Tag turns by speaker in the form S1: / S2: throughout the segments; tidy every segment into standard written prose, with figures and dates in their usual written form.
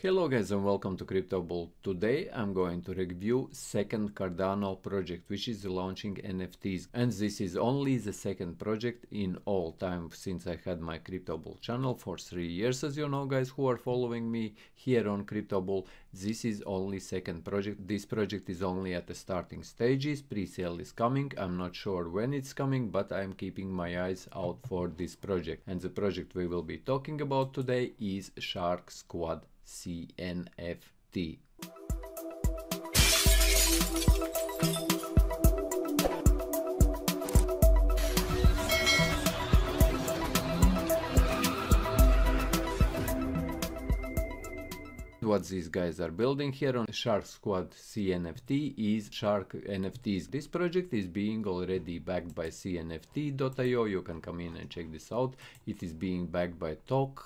S1: Hello guys and welcome to CryptoBull. Today I'm going to review second Cardano project which is launching NFTs, and this is only the second project in all time since I had my CryptoBull channel for 3 years. As you know guys who are following me here on CryptoBull, this is only second project. This project is only at the starting stages. Pre-sale is coming. I'm not sure when it's coming, but I'm keeping my eyes out for this project. And the project we will be talking about today is Shark Squad CNFT. What these guys are building here on Shark Squad CNFT is Shark NFTs. This project is being already backed by CNFT.io. You can come in and check this out. It is being backed by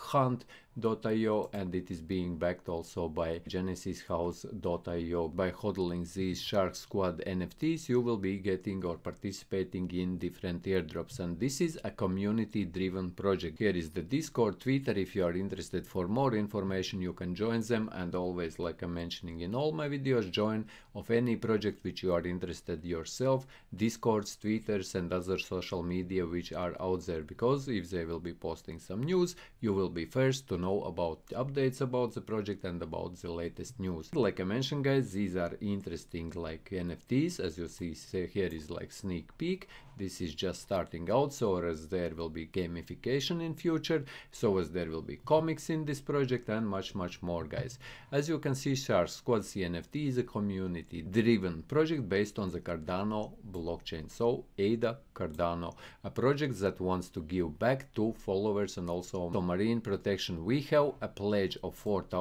S1: TalkHunt.io and it is being backed also by GenesisHouse.io. By hodling these Shark Squad NFTs, you will be getting or participating in different airdrops, and this is a community driven project. Here is the Discord, Twitter. If you are interested for more information, you can join them, and always, like I'm mentioning in all my videos, join of any project which you are interested yourself, Discords, Twitters and other social media which are out there, because if they will be posting some news, you will be first to know about updates about the project and about the latest news. Like I mentioned guys, these are interesting like NFTs. As you see here is like sneak peek. This is just starting out, so as there will be gamification in future, so as there will be comics in this project and much more guys. As you can see, Shark Squad CNFT is a community driven project based on the Cardano blockchain, so ADA Cardano, a project that wants to give back to followers and also to marine protection. We have a pledge of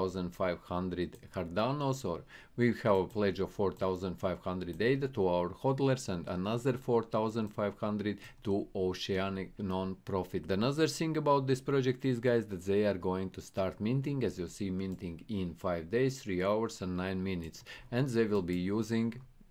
S1: 4,500 Cardanos, or we have a pledge of 4,500 ADA to our hodlers and another 4,500 to Oceanic non-profit. Another thing about this project is guys that they are going to start minting, as you see, minting in 5 days, 3 hours and 9 minutes, and they will be using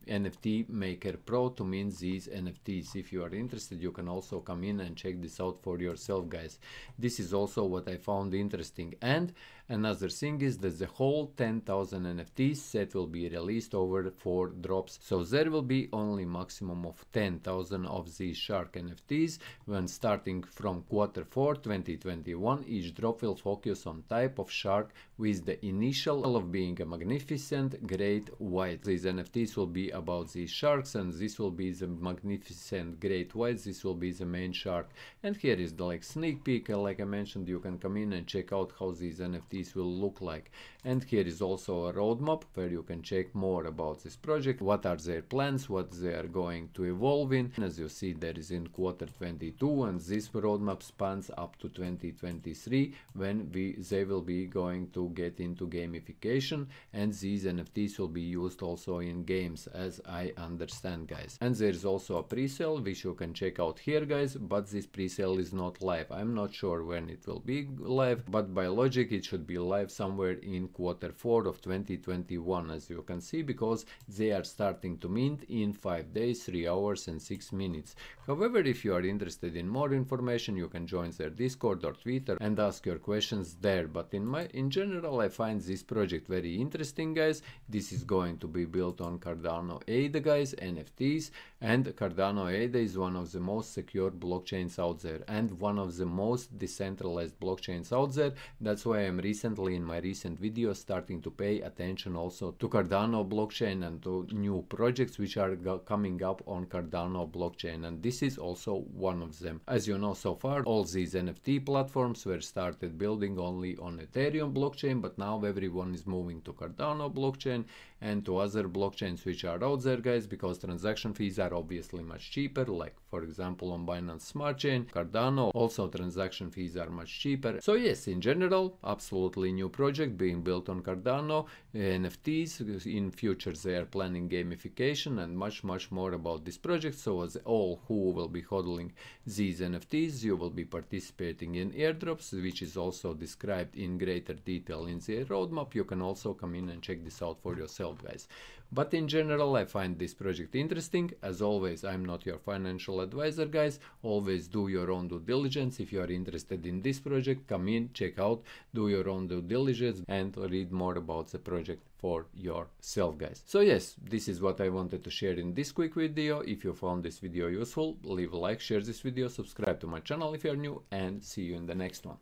S1: NFT Maker Pro to mint these NFTs. If you are interested, you can also come in and check this out for yourself guys. This is also what I found interesting. And another thing is that the whole 10,000 NFTs set will be released over 4 drops, so there will be only maximum of 10,000 of these Shark NFTs. When starting from Q4 2021, each drop will focus on type of shark, with the initial of being a magnificent great white. These NFTs will be about these sharks, and this will be the magnificent great white. This will be the main shark. And here is the like sneak peek. Like I mentioned, you can come in and check out how these NFTs will look like. And here is also a roadmap where you can check more about this project, what are their plans, what they are going to evolve in. As you see, there is in Q22, and this roadmap spans up to 2023, when they will be going to get into gamification, and these NFTs will be used also in games, as I understand guys. And there is also a pre-sale which you can check out here guys, but this pre-sale is not live. I'm not sure when it will be live, but by logic it should be live somewhere in Q4 of 2021, as you can see, because they are starting to mint in 5 days, 3 hours and 6 minutes. However, if you are interested in more information, you can join their Discord or Twitter and ask your questions there. But in general, I find this project very interesting guys. This is going to be built on Cardano ADA guys, NFTs, and Cardano ADA is one of the most secure blockchains out there and one of the most decentralized blockchains out there. That's why I'm recently in my recent videos starting to pay attention also to Cardano blockchain and to new projects which are coming up on Cardano blockchain, and this is also one of them. As you know, so far all these NFT platforms were started building only on Ethereum blockchain, but now everyone is moving to Cardano blockchain and to other blockchains which are out there guys, because transaction fees are obviously much cheaper, like for example on Binance Smart Chain, Cardano, also transaction fees are much cheaper. So yes, in general, absolutely new project being built on Cardano, NFTs. In future they are planning gamification and much more about this project. So as all who will be hodling these NFTs, you will be participating in airdrops, which is also described in greater detail in the roadmap. You can also come in and check this out for yourself guys. But in general, I find this project interesting. As always, I'm not your financial advisor, guys. Always do your own due diligence. If you are interested in this project, come in, check out, do your own due diligence, and read more about the project for yourself, guys. So yes, this is what I wanted to share in this quick video. If you found this video useful, leave a like, share this video, subscribe to my channel if you are new, and see you in the next one.